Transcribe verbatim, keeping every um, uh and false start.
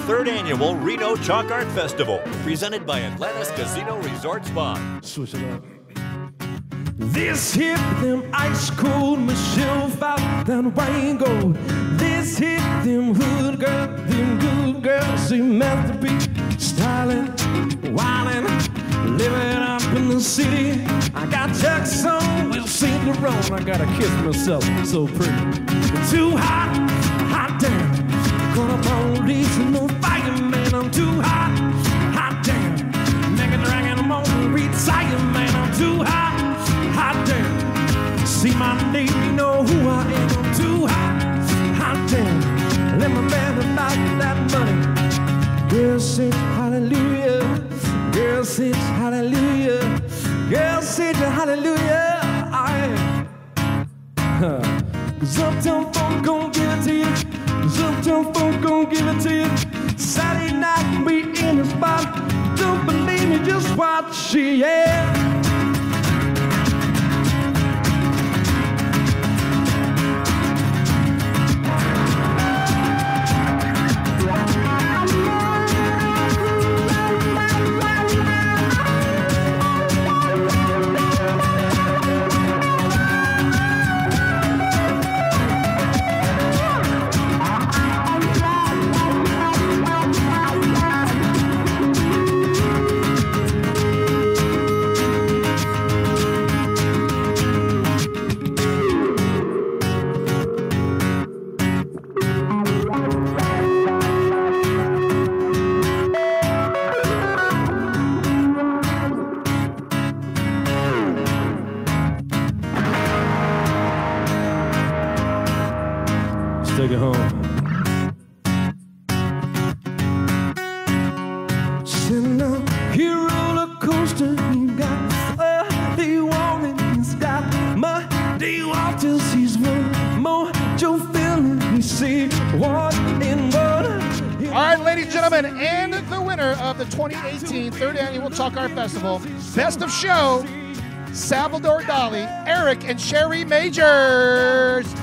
third Annual Reno Chalk Art Festival, presented by Atlantis Casino Resort Spa. Switch it up. This hit them ice cold Michelle found that wine gold. This hit them hood girls, them good girls, see masterpiece, styling, wildin', living up in the city. I got Chuck's on, we'll sing the road. I gotta kiss myself, so pretty. Too hot, hot damn. Gonna police and no fireman. I'm too hot, hot damn. Make it dragon, I'm on retire, man. I'm too hot, hot damn. See my name, you know who I am. I'm too hot, hot damn. Let my band about that money. Girl sings hallelujah. Girl sings hallelujah. Girl sings hallelujah. I am. Huh. Cause uptown folk gon' give it to you. Cause uptown folk gon' give it to you. Saturday night we in the spot. Don't believe me, just watch she, yeah. Take it home. Sitting on your roller coaster, you got uh, the woman, he's got my day Walters, he's one more Joe feeling, he see what in water. All right, ladies and gentlemen, and the winner of the twenty eighteen third Annual Chalk Art Festival, Best of Show, Salvador Dali, Eric and Sherry Majors.